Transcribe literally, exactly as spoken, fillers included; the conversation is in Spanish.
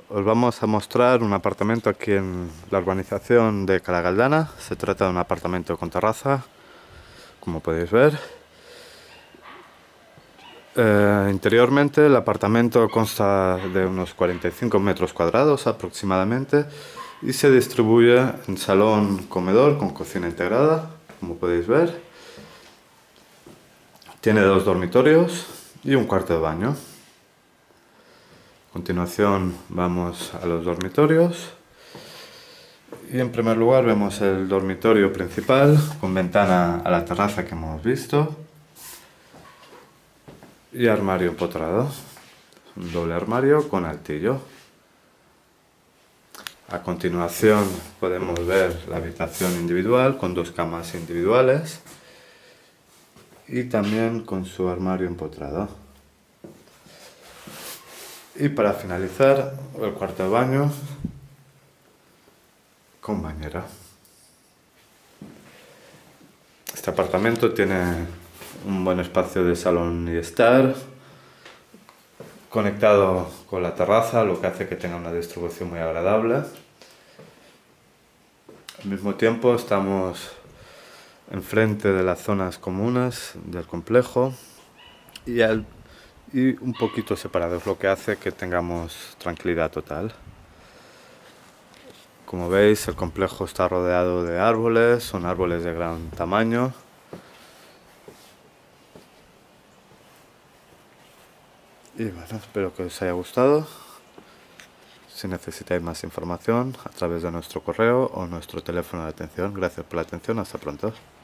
Os vamos a mostrar un apartamento aquí en la urbanización de Cala Galdana. Se trata de un apartamento con terraza, como podéis ver. Eh, interiormente el apartamento consta de unos cuarenta y cinco metros cuadrados aproximadamente y se distribuye en salón comedor con cocina integrada, como podéis ver. Tiene dos dormitorios y un cuarto de baño. A continuación vamos a los dormitorios y en primer lugar vemos el dormitorio principal con ventana a la terraza que hemos visto y armario empotrado, un doble armario con altillo. A continuación podemos ver la habitación individual con dos camas individuales y también con su armario empotrado. Y para finalizar, el cuarto de baño con bañera. Este apartamento tiene un buen espacio de salón y estar, conectado con la terraza, lo que hace que tenga una distribución muy agradable. Al mismo tiempo estamos enfrente de las zonas comunes del complejo y, al, y un poquito separados, lo que hace que tengamos tranquilidad total. Como veis, el complejo está rodeado de árboles, son árboles de gran tamaño. Y bueno, espero que os haya gustado. Si necesitáis más información, a través de nuestro correo o nuestro teléfono de atención. Gracias por la atención, hasta pronto.